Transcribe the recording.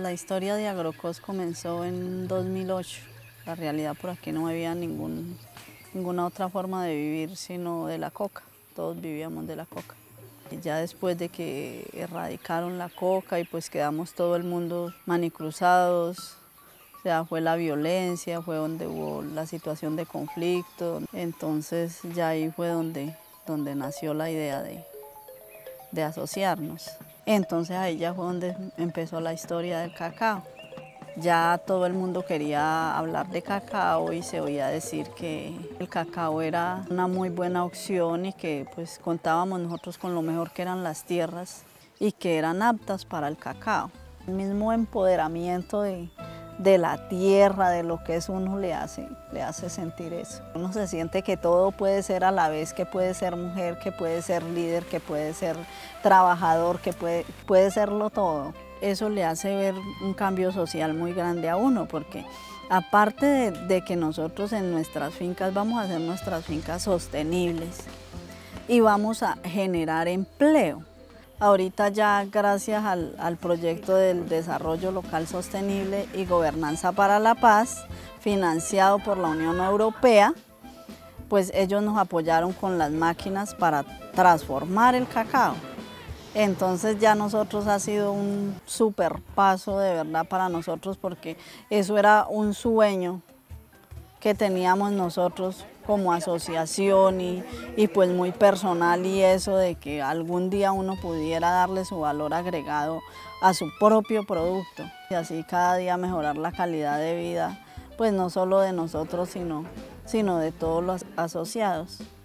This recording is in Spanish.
La historia de Agrocos comenzó en 2008. La realidad por aquí no había ninguna otra forma de vivir sino de la coca. Todos vivíamos de la coca. Y ya después de que erradicaron la coca y pues quedamos todo el mundo manicruzados, o sea, fue la violencia, fue donde hubo la situación de conflicto. Entonces ya ahí fue donde nació la idea de asociarnos. Entonces ahí ya fue donde empezó la historia del cacao. Ya todo el mundo quería hablar de cacao y se oía decir que el cacao era una muy buena opción y que pues contábamos nosotros con lo mejor que eran las tierras y que eran aptas para el cacao. El mismo empoderamiento de la tierra, de lo que es uno, le hace sentir eso. Uno se siente que todo puede ser a la vez, que puede ser mujer, que puede ser líder, que puede ser trabajador, que puede serlo todo. Eso le hace ver un cambio social muy grande a uno, porque aparte de que nosotros en nuestras fincas vamos a hacer nuestras fincas sostenibles y vamos a generar empleo. Ahorita ya gracias al proyecto del desarrollo local sostenible y gobernanza para la paz, financiado por la Unión Europea, pues ellos nos apoyaron con las máquinas para transformar el cacao. Entonces ya nosotros ha sido un súper paso de verdad para nosotros, porque eso era un sueño que teníamos nosotros como asociación y pues muy personal, y eso de que algún día uno pudiera darle su valor agregado a su propio producto y así cada día mejorar la calidad de vida, pues no solo de nosotros sino de todos los asociados.